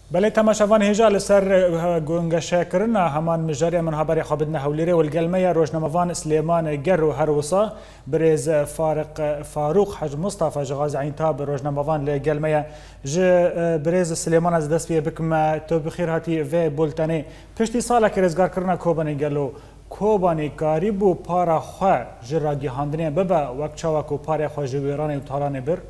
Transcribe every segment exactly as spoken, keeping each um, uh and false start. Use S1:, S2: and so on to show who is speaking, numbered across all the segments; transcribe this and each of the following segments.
S1: بله تماشاوان هجا لسر گونگشه کرنا همان مجاری من خبری خابدنا هولیره والقلمية روجنموان سليمان جرو هروسا برز فارق فاروق حج مصطفى جغاز عين تاب روجنموان لقلمية ج برز سليمان از دست بيه بكم تو بخير هاتي في بولتاني پشتی سالا که رزگار کرنا کوبانی گلو کوبانی کاری بو پارا خواه جراگی هاندنه ببا وقت چاوکو پارا خواه جویرانه و تارانه بر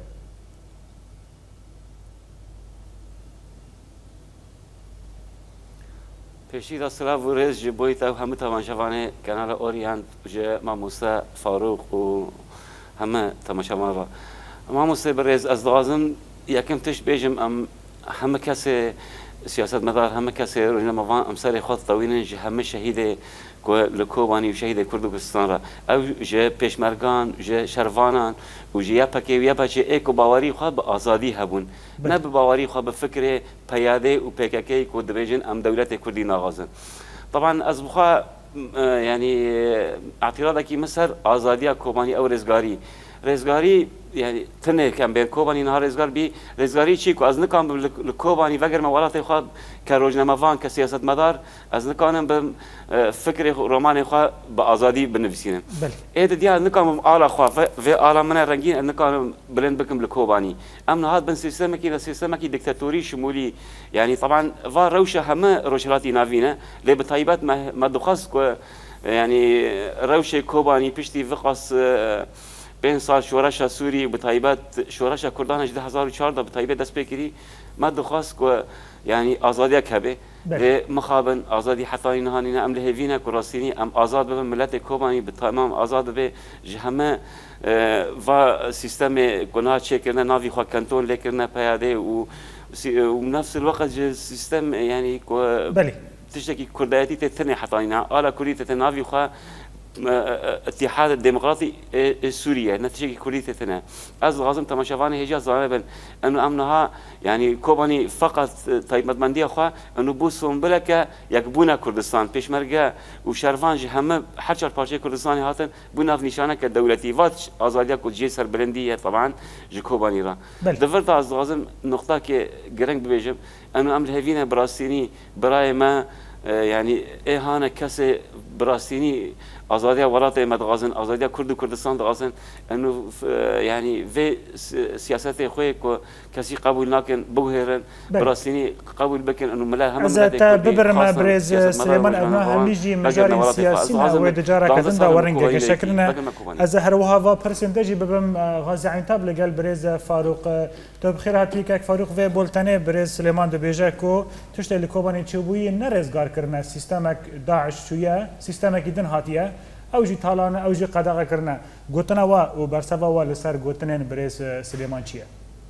S2: پیشی دا سلاف و ریز جی بویت او همه تماشاوانه کانال اوریان جی ماموسا فاروق و همه تماشاوانه را ماموسا بریز از دوازم یکم تشت بیجم ام همه کسی سیاست مدار همه کسی روزنامه‌وان امسال خود طویلن جه همه شهید لکوبانی و شهید کردستان را او جه پیشمرگان جه شروانان و جه یپکی و یپچه ایک و باوری خواه به آزادی هبون نه به باوری خواه به فکر پیاده و پیککی که دبیجن ام دولت کردی ناغازن طبعا از بخواه يعني اعتراض کی مصر آزادی کوبانی او رزگاری رزگاری يعني تنه كان بين كوباني نهار رزگار بي رزگاری چی کو از نکام لکوبانی وگر موالات خو كروجنموان كسياسه مدار از نکانم به فکر رومان خو به آزادی بنویسینم اید دیا نکام آلا خو و آلا من رنگین نکام بلند بكم لكوباني ام هذا بن سيستم كي سيستم كي ديكتاتوري شمولي يعني طبعا فا روشه همه روشلاتي نافينا لي بطيبات ما دخص يعني روشه كوباني بيشتي فقص بين سال شورش سوري بتايبات شورش كردان هجده هزار و چهارده بتايبات دست بكري ما دخواست كو يعني آزادی كبه مخابن آزادی حتى نهانينا ام لهيفينا كراسيني ام آزاد ببن ملت كوباني بتمام آزاد به جهمه و سيستم گناه چه کرنا ناوي خوا كانتون لكرنا پیاده و ونفس الوقت سيستم يعني كو تشتكي كردياتي تتني حتى على كردي تتنافي خوا اتحاد الديمقراطي سوريا نتيجة كليتنا از غازم تماشافاني هجا زانبن انه امنها يعني كوباني فقط طيب مدمنديه خو انه بوسون بلك يكبونا كردستان بيشمرقه وشرفان جهمه حرشر بارشه كردستاني هاتن بونا في نشانه كدولتي فات ازاديه كو جيسر بلنديه طبعا جي كوباني را دفرت از غازم نقطه كي جرنج بيجم انه امر هيفينا براستيني براي ما يعني ايه هانا كسي براستيني آزادی ولات مدغازن آزادی کرد و کردستان دغازن انه يعني في سياسات خوي كسي قبول ناكن بوهرن براسيني قبول بكن انه ملا هم
S1: از تا ببرم برز سليمان ابنا هميجي مجال سياسي و تجاره كذن دورنگه شكلنا از هر وها برسنتاجي ببم غازي عين تاب لقال برز فاروق تو بخير هاتي كك فاروق في بولتاني برز سليمان دبيجاكو تشتي لكوباني تشوبوي نرزگار کرنا سيستمك داعش شويه سيستمك دن هاتيه او جي طالان او جي قداغه کرنا گوتنا و برسوا و لسر گوتنن برز سليمان چيه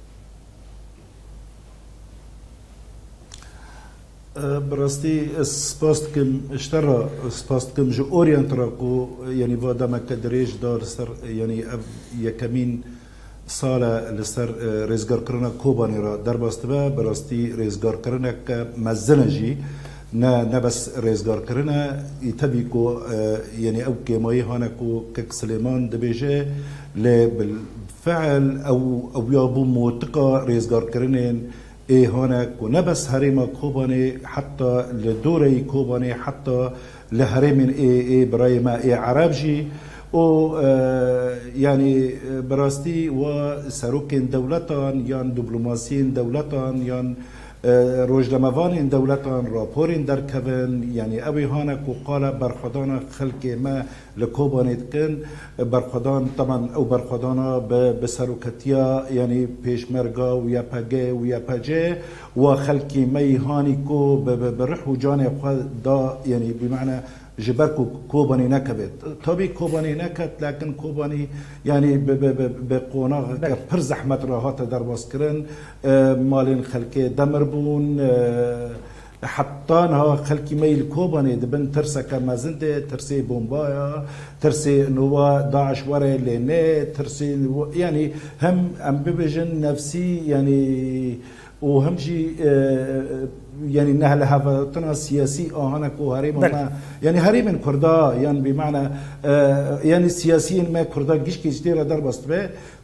S3: براستی سپاستکم اشترا سپاستکم جو اورینتراکو یعنی وادم کدریج دار سر یعنی یکمین سال لسر رزگار کرنا کوبانی را در باستبه براستی رزگار کرنا که مزنجی نه نه بس رزگار کرنا ایتبی کو یعنی او کمایی هانکو که سلیمان دبیجه ل بالفعل او او یابو موتقا رزگار کرنین ايه هناك ونبس هريمة كوباني حتى لدوري كوباني حتى لهريم ايه ايه برايما ايه عربجي و يعني براستي وسروكين دولتان يان دبلوماسيين دولتان يان روجنموان دولتان راپورين در كفن يعني ابي هانك وقال برخدانا خلق ما لكوباني تكن برخدان طبعا او برخدانا بسروكتيا يعني بيشمرغا ويا باجي ويا باجي وخلق مي هانيكو برح وجاني دا يعني بمعنى جبركو كوباني نكبت طبي كوباني نكت لكن كوباني يعني بقونا بر زحمت راهات در باسكرن مالين خلقي دمربون حتى انها خلقي ميل كوباني دبن ترسا كمازنده ترسي بومبايا ترسي نوا داعش ورا ليني ترسي يعني هم ام ببجن نفسي يعني وهم جي يعني نهل هفتنا سياسي آهنا كو هريم ما يعني هريم كردا يعني بمعنى يعني سياسيين ما كردا جيش كيشتير در بست به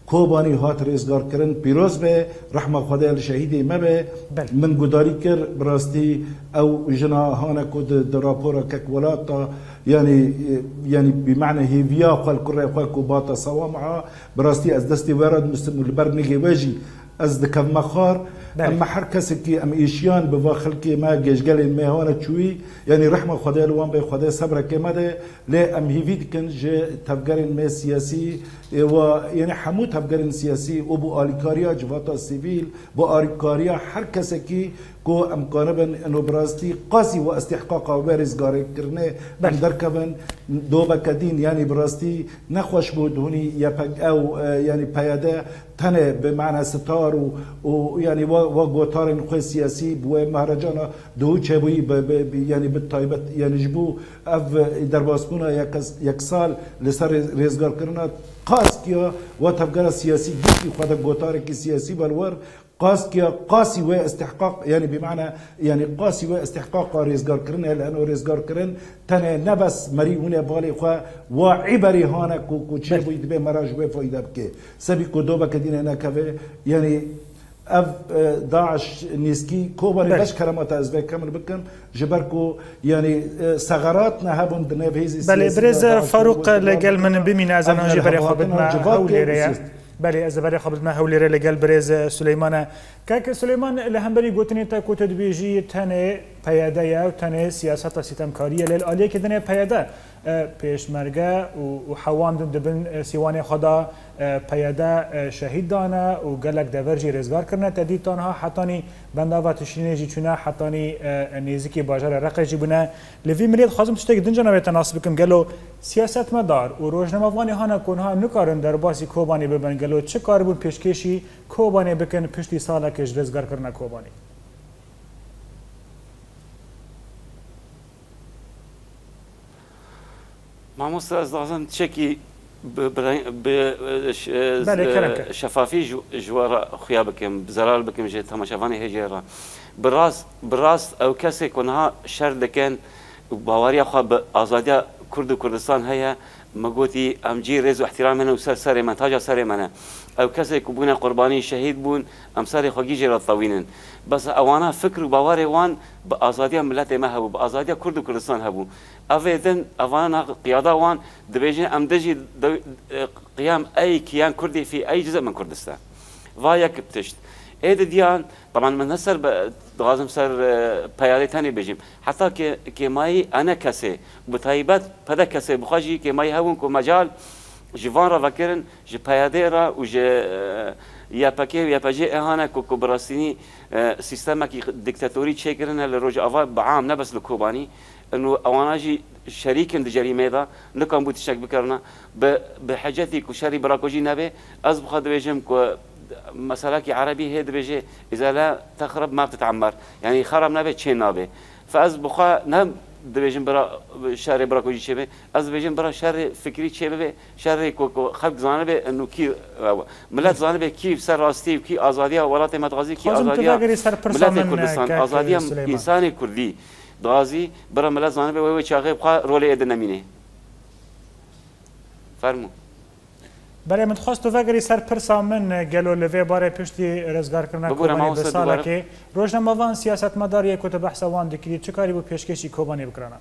S3: کوبانی هات رزگار کردن پیروز به رحمه خدا الشهیدی ما به من گداری کر براستی او جناهانا کد دراپورا ککولاتا يعني يعني بمعنى هي فيا قال كره قال كوباتا سوا معها براستي از دستي ورد مستم البرنيجي واجي از دكم مخار اما حركسكي ام ايشيان بواخلكي ما جيجل ما هون تشوي يعني رحمه خدا لوان به خدا صبر كمده لا ام هي فيدكن ج تفكرين ما سياسي و يعني حمود تفكرين سياسي وبو اليكاريا جواتا سيفيل بو اليكاريا حركسكي كو امكانبن انه براستي قاسي واستحقاق وبارز غاري كرنه ام دركبن دوبا كدين يعني براستي نخوش بود هوني يا او يعني بياده تنه بمعنى ستار ويعني وغوتار نخوي سياسي بو مهرجان دو چبوي يعني بالطيبت يعني جبو اف درباسبونا يك سال لسر رزگار كرنا قاس كيا وتفكر سياسي جيكي خد غوتار كي سياسي بالور قاس كيا قاسي واستحقاق يعني بمعنى يعني قاسي واستحقاق رزگار كرنا لانه رزگار كرن تنه نبس مريونه بالي خو وعبري هانا كو كو چبوي دبي مراج وفايده بك سبي كدوبا كدين انا كفي يعني اف داعش نيسكي كوبري باش كرامات ازبك كامل بكن جبركو يعني ثغراتنا هبن بنفيز
S1: بله برز فاروق لقل من بمين ازنا جبري خبطنا هوليريا بله از برای خبرت ما هوليريا لقل برز سليمان كاك سليمان لهمبري قوتني تا كوت بيجي تنه پیاده و تنه سیاست ستمکاری لیل آلیه که دنه پیاده پیشمرگه و حواندن دبن سیوان خدا پیاده شهید دانه و گلک دورجی رزگار کرنه تدید تانها حتانی بنده و تشرینه جی چونه حتانی نیزیکی باجر رقه جی بونه لوی مرید خواستم تشتاک دنجا نوی تناسب بکم گلو سیاست مدار و روشنموانی هانا کنها نکارن در باسی کوبانی ببن گلو چه کار بون پیشکشی کوبانی بکن پشتی ساله کش رزگار کرنه کوبانی
S2: مامۆستا ئەس دەڵێم چێکی شەفافی ژوارە خویا بکەم بزەرال بکەم ژێ تەماشاوانی هێژێڕە بڕاست ئەو کەسێک وەنها شەر دەکەن باوەریە خوا بە ئازادیە کورد و کوردستان هەیە مەگوتی ئەمجی ڕێز و احتیرامێنە و سەر سەرێ من تاجا سەرێ منە ئەو کەسێک بوونە قوربانی شەهید بوون ئەم سەری خۆگی ژێرە تەوینن بەس ئەوانە فکر و باوەڕێ وان بە ئازادیە ملەتێ مە هەبوو بە ئازادیە کورد و کوردستان هەبوو ئەڤێدن ئەوانە قیادا وان دەبێژێن ئەم دەژی قیام ئەی کیان کوردی فی ئەی جزء من کوردستان وایەک پتشت ئێدە دیان طبعا من هەسەر دەوازم سەر پەیاڵێتانی بێژیم حتا کێمایی ئەنە کەسێ بتایبەت پەدە کەسێ بخواژی کێمایی هەبوون کۆ مەجال جوان ڕەڤەکردن ji peyadê re û ji yapekê û yapecê ehane ku ku birastînî sîstemekî diktatorî çêkirine li rojava bi am nebes li Kobanî û ewana jî şerîkin di cerîmê de nikan bû tiştek bikirine bi hecetî ku şerî birako jî nebe ez bixwe dibêjim ku meselekî erebî hê dibêje îza la texrib ma btite'emmer yanî xerab nebe çê nabe fe ez bixwe ne dibêjim bira şerê birako jî çêbe ez dibêjim bira şerê fikrî çêbibe şerê ku xelk zanibe enû kî millet zanibe kî ser rastî û kî azadiya welatê me dixwazî kî azadiya milletê Kurdistan azadiya însanê Kurdî dixwazî bira millet zanibe wê wê çaxê bixwe rolê êdin nemîne fermû
S1: بله من خواست تو وگری سر پرسا من گلو لوی باره پشتی رزگار کرنا کوبانی بساله که روزنامه‌وان سیاست مدار یک کتب بحث وان دکری چه کاری بو پیشکشی کوبانی بکرنا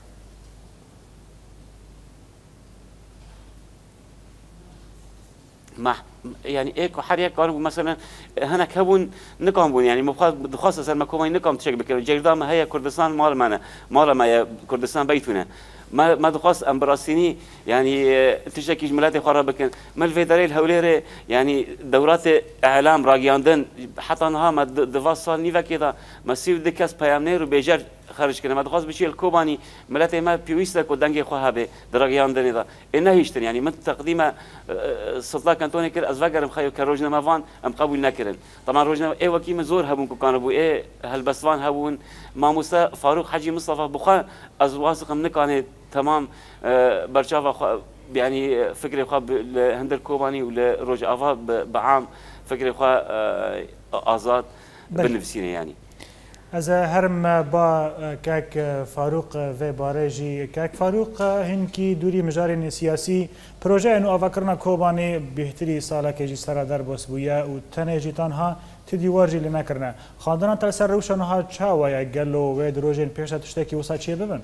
S2: ما يعني ايكو حريق قالوا مثلا هنا كون نقام بون يعني مخصص المكومي نقام تشك بكره جردام هي كردستان مال معنا مال ما كردستان بيتنا ما ما دخص امبراسيني يعني تشكي جملات خراب بكن ما الفيدريل هوليري يعني دورات اعلام راجياندن حتى انها ما دفاصل نيفا كده ما سيف دكاس بيامنير وبيجر خارج كده ما دخص بشي الكوباني ملاتي ما بيويستا كو دنجي خو هابه دراجياندن ده انه هيشتن يعني من تقديمه سلطه كانتوني كده ازفقر مخيو كروجنا مافان ام قبول نكرن طبعا روجنا اي وكيم زور هبون كانوا بو ايه هالبسوان هبون ماموسا فاروق حجي مصطفى بخا از واثق من كان تمام برشافه يعني فكري خا هندر كوباني ولا روج افا بعام فكري خا ازاد بالنفسيه يعني
S1: از هرم با کاک فاروق و بارجی کاک فاروق هنکی دوری مجاری سیاسی پروژه انو آوکرنا کوبانی بهتری سالا که جی سر در بس بویا و تنه جیتان ها تدیوار جی لنا کرنا خواندنا تل سر روشان ها چاویا گلو و دروژین پیشت تشتکی وسا چیه ببن؟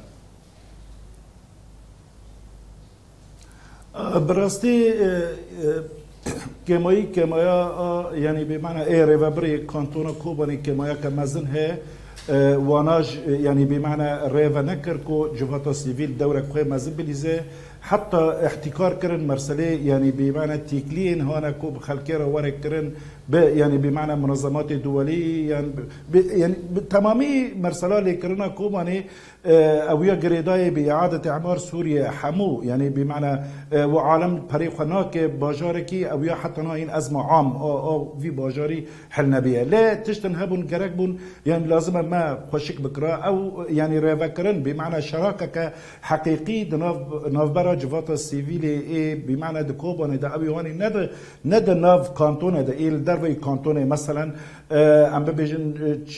S3: براستی کمایی کمایا یعنی به معنی ایره و بری کانتونا کوبانی کمایا که مزن ہے واناج يعني بمعنى ريفا نكر كو جوفاتا سيفيل دورة كوي مازن بليزي حتى احتكار كرن مرسلي يعني بمعنى تيكلين هوانا كو بخلكيرا ورا كرن يعني بمعنى منظمات دولية يعني يعني تمامي مرسلا اللي كرنا كوباني اويا جريداي باعاده اعمار سوريا حمو يعني بمعنى وعالم طريق هناك باجاركي اويا حتى ناين ازمه عام او, أو في باجاري حلنا بها لا تشتنهبون جركبون يعني لازم ما خوشك بكرا او يعني ريفكرن بمعنى شراكه حقيقي ناف ناف برا جفاتا السيفيلي بمعنى دكوباني دا ابي هوني ند ند ناف كانتون دا ايل دربي كانتون مثلا ام ببيجن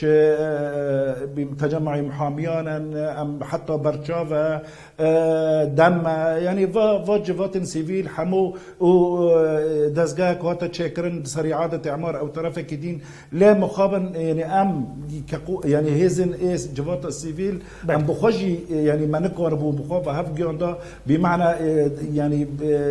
S3: تجمع محاميان ام حتى برشافا دم يعني فا فا جفات سيفيل حمو ودزجا كواتا تشكرن سريعه اعمار او طرفك دين لا مخابن يعني ام يعني هيزن ايس جفات السيفيل ام بخجي يعني ما نكور بو مخابه هف جوندا بمعنى يعني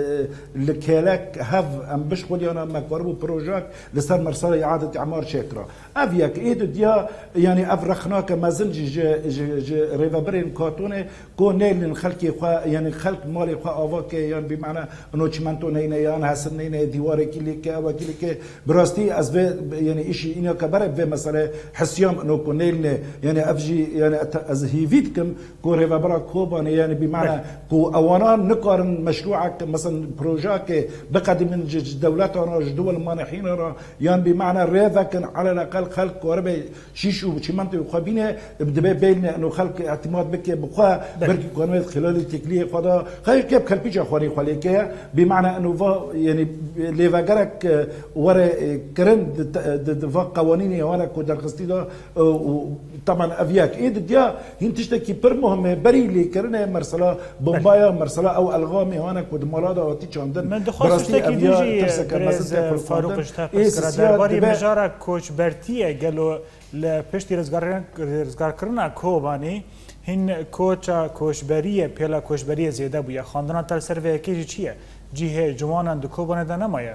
S3: الكلاك هف ام بشغل انا ما كوربو بروجاك لسر مرسل اعاده اعمار شاكره افياك ايد ديا يعني افرخناك ما زل جي ريفابرين كاتونه كو نيل خلقي يعني خلق مالي خا اوك يعني بمعنى انه تشمنتو نينا يعني حسن نينا ديوار كليك او كليك براستي از يعني شيء انه كبر في مساله حسيام انه كو نيل يعني افجي يعني از هيفيتكم كو ريفابرا كوبان يعني بمعنى كو اوانا نقارن مشروعك مثلا بروجاك بقدم من دولاتنا دول مانحين يعني بمعنى ريفا على الاقل خلق كوربي شيشو تشمنتو خابينه بدبي بين انه خلق اعتماد بك بخا بركي كونويت خلال التكليه خدا خير كيف كلبيجا خواني خليكيه بمعنى انه يعني ليفاجرك ورا كرن دفا قوانين وانا كودر قصدي طبعا افياك ايد ديا هنتشتكي بر مهمه بري لي كرنا مرسلا بومبايا مرسلا او الغامي وانا كود مرادا وتيش عندن
S1: من دخلت تكي فاروق اشتاق درباري مجارا کوچ برتیه گلو لپشتی رزگار رزگار کرنا کوبانی هن کوچا کوشبریه پیلا کوشبریه زیاده بویا خواندنا تر سروی کی چیه جیه جوانان دو کوبانه ده نمایه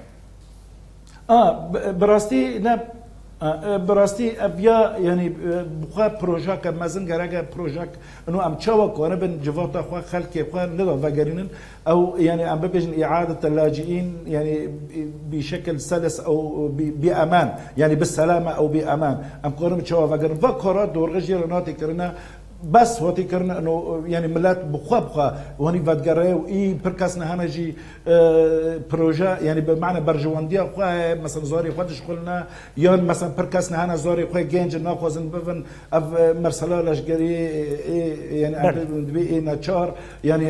S3: اه براستی نه براستی ابیا يعني بخا بروجاك مازن غراغا بروجاك انه ام تشاوا كونه بن جفاتا خو خلك خو ندا فاغرين او يعني ام بيجن اعاده اللاجئين يعني بشكل سلس او بامان يعني بالسلامه او بامان ام كونه تشاوا فاغرين فكره دور غجيرناتي كرنا بس وقتی کرنا انه يعني ملات بخوا بخوا وهني فادجري واي بركاسنا هنجي بروجا يعني بمعنى برجوانديا خوا مثلا زاري خدش قلنا يان مثلا بركاسنا هنا زاري خوا جنج ناخذن بفن اف مرسلا لاشجري يعني بي ناتشار يعني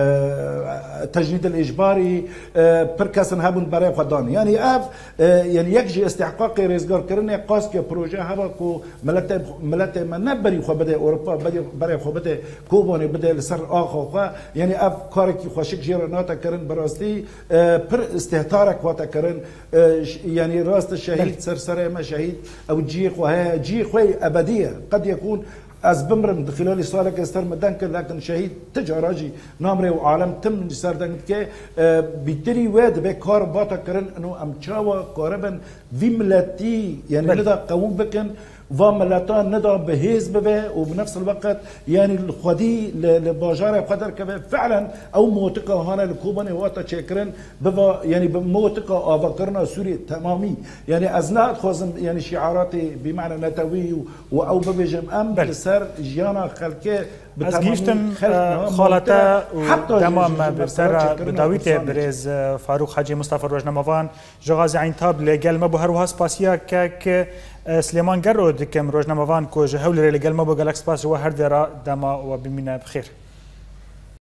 S3: تجنيد الاجباري بركاسن هابون بري خدان يعني اف يعني يجي استحقاق رزقار كرنا قاس كبروجا هبا كو ملات ملات ما نبري خو بدا اوروبا برای خوبته کوبانی بده لسر آخو یعنی اف کاری که خوشک جیرانات کردن براستی پر استهتارک وات کردن یعنی راست شهید سر سر ما شهید او جی خواه جی خوی ابدیه قد يكون از بمرم خلال سالك استر مدنك لكن شهيد تجاراجي نامري وعالم تم سر دنت كي بيتري واد بكار باتا كرن انه ام تشاوا قربا في ملتي يعني لذا قوم بكن وملاتان ندا بهيز ببه وبنفس الوقت يعني الخدي لباجار قدر كبه فعلا او موتقه هنا الكوباني واتا تشكرن ببا يعني بموتقه افكرنا سوري تمامي يعني ازنا خوزم يعني شعاراتي بمعنى نتوي او ببجم ام بسر جيانا خلكه
S1: از گیشتم خالته و تمام بسر بداویت برز فاروق حاجی مصطفى روزنامه‌وان جغاز عین تاب لگل ما به هر وها سپاسیا که سلیمان گرود کم روزنامه‌وان کو جهول لگل ما به گلکس پاس و هر درا دما و بمینه بخیر